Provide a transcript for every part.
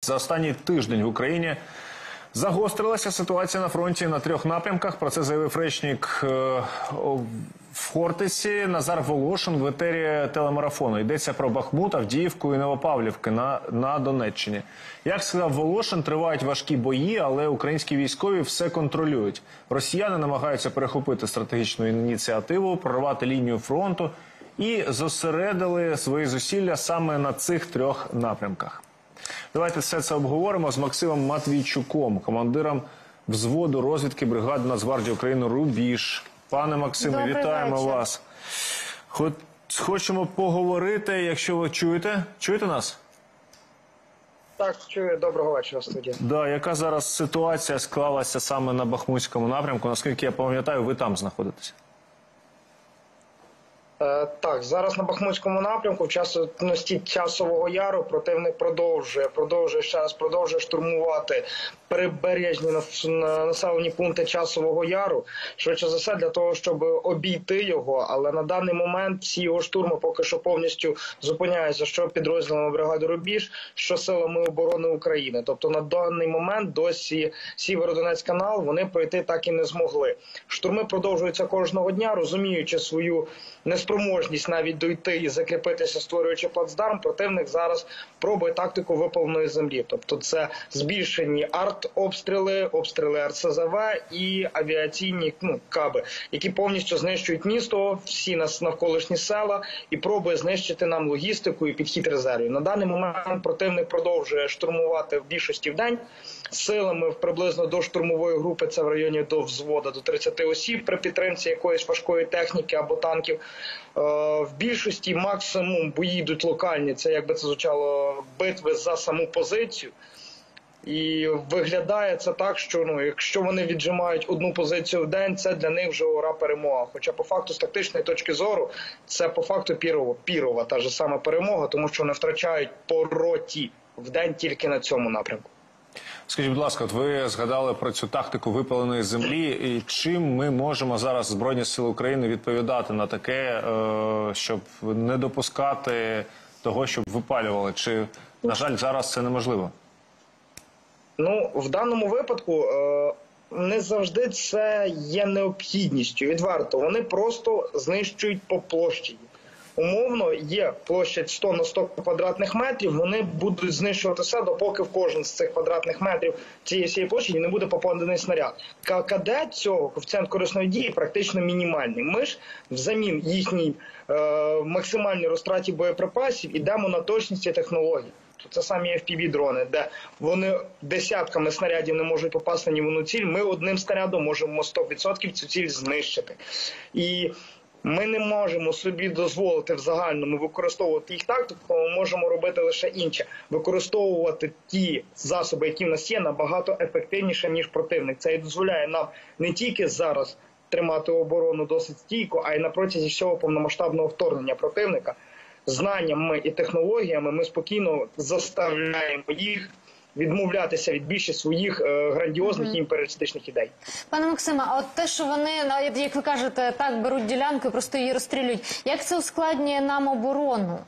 За останній тиждень в Україні загострилася ситуація на фронті на 3 напрямках. Про це заявив речник в Хортиці Назар Волошин в етері телемарафону. Йдеться про Бахмут, Авдіївку і Новопавлівки на Донеччині. Як сказав Волошин, тривають важкі бої, але українські військові все контролюють. Росіяни намагаються перехопити стратегічну ініціативу, прорвати лінію фронту і зосередили свої зусилля саме на цих 3 напрямках. Давайте все це обговоримо з Максимом Матвійчуком, командиром взводу розвідки бригади Нацгвардії України «Рубіж». Пане Максиме, вітаємо вас. Хочемо поговорити, якщо ви чуєте. Чуєте нас? Так, чую. Доброго вечора, студія. Да, яка зараз ситуація склалася саме на Бахмутському напрямку? Наскільки я пам'ятаю, ви там знаходитеся? Так, зараз на Бахмутському напрямку в часності Часового Яру противник продовжує штурмувати прибережні населені пункти Часового Яру. Швидше за все для того, щоб обійти його, але на даний момент всі його штурми поки що повністю зупиняються, що підрозділами бригади «Рубіж», що силами оборони України. Тобто на даний момент досі Сєвєродонецький канал вони пройти так і не змогли. Штурми продовжуються кожного дня, розуміючи свою неспроможність навіть дойти і закріпитися, створюючи плацдарм, противник зараз пробує тактику випаленої землі. Тобто це збільшені артобстріли, обстріли РСЗВ і авіаційні каби, які повністю знищують місто, всі навколишні села і пробує знищити нам логістику і підхід резервів. На даний момент противник продовжує штурмувати в більшості вдень силами приблизно до штурмової групи, це в районі до взводу, до 30 осіб при підтримці якоїсь важкої техніки або танків. В більшості максимум бої йдуть локальні, це, як би це звучало, битви за саму позицію. І виглядає це так, що якщо вони віджимають одну позицію в день, це для них вже ура перемога. Хоча по факту з тактичної точки зору це по факту пірова та ж сама перемога, тому що вони втрачають по роті в день тільки на цьому напрямку. Скажіть, будь ласка, от ви згадали про цю тактику випаленої землі. І чим ми можемо зараз, Збройні Сили України, відповідати на таке, щоб не допускати того, щоб випалювали? Чи, на жаль, зараз це неможливо? В даному випадку не завжди це є необхідністю, відверто. Вони просто знищують по площі. Умовно, є площа 100 на 100 квадратних метрів, вони будуть знищуватися, допоки в кожен з цих квадратних метрів цієї площі не буде попаданий снаряд. ККД цього, коефіцієнт корисної дії, практично мінімальний. Ми ж взамін їхній максимальній розтраті боєприпасів йдемо на точність і технології. Це самі FPV-дрони, де вони десятками снарядів не можуть попасти ні в одну ціль. Ми одним снарядом можемо 100% цю ціль знищити. І ми не можемо собі дозволити в загальному використовувати їх тактику, ми можемо робити лише інше. Використовувати ті засоби, які в нас є, набагато ефективніше, ніж противник. Це і дозволяє нам не тільки зараз тримати оборону досить стійко, а й на протязі всього повномасштабного вторгнення противника. Знаннями і технологіями ми спокійно заставляємо їх відмовлятися від більше своїх грандіозних і імперіалістичних ідей. Пане Максиме, а от те, що вони, як ви кажете, так беруть ділянку і просто її розстрілюють, як це ускладнює нам оборону?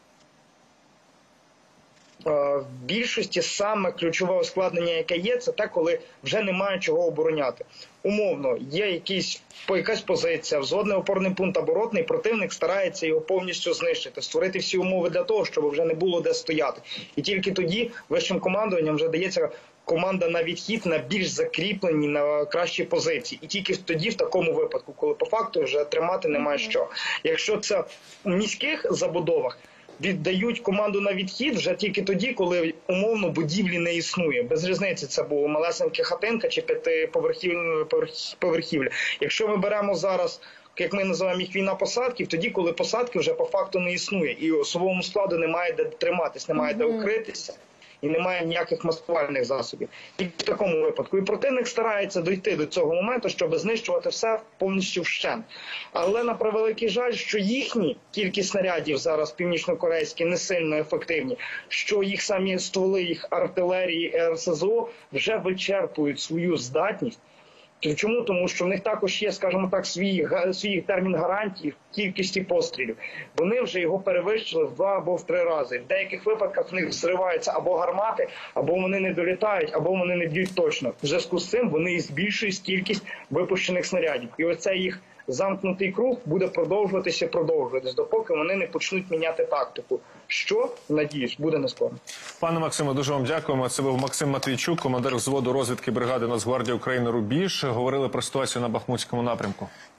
В більшості саме ключове ускладнення, яке є, це те, коли вже немає чого обороняти. Умовно, є якась позиція, взводний опорний пункт або ротний, противник старається його повністю знищити, створити всі умови для того, щоб вже не було де стояти. І тільки тоді вищим командуванням вже дається команда на відхід на більш закріплені, на кращі позиції. І тільки тоді, в такому випадку, коли по факту вже тримати немає що. Якщо це в міських забудовах, віддають команду на відхід вже тільки тоді, коли умовно будівлі не існує. Без різниці це була малесенька хатинка чи 5-поверхівля. Якщо ми беремо зараз, як ми називаємо їх, війна посадків, тоді, коли посадки вже по факту не існує. І особовому складу немає де триматись, немає де укритися. І немає ніяких маскувальних засобів. І в такому випадку. І противник старається дойти до цього моменту, щоб знищувати все повністю вщент. Але на превеликий жаль, що їхні кількість снарядів зараз північно-корейські не сильно ефективні, що їх самі стволи, їх артилерії, РСЗО вже вичерпують свою здатність. Чому? Тому що в них також є, скажімо так, свій термін гарантії в кількості пострілів. Вони вже його перевищили в 2 або в 3 рази. В деяких випадках в них зриваються або гармати, або вони не долітають, або вони не б'ють точно. В зв'язку з цим вони і збільшують кількість випущених снарядів. І оцей їх замкнутий круг буде продовжуватися, допоки вони не почнуть міняти тактику. Що, надіюсь, буде не скоро. Пане Максиме, дуже вам дякуємо. Це був Максим Матвійчук, командир взводу розвідки бригади Нацгвардії України «Рубіж». Говорили про ситуацію на Бахмутському напрямку.